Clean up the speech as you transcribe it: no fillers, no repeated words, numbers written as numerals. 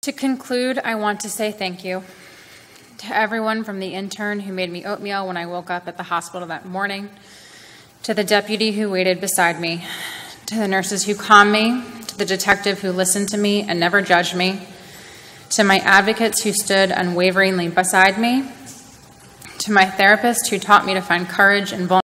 To conclude, I want to say thank you to everyone from the intern who made me oatmeal when I woke up at the hospital that morning, to the deputy who waited beside me, to the nurses who calmed me, to the detective who listened to me and never judged me, to my advocates who stood unwaveringly beside me, to my therapist who taught me to find courage in vulnerability.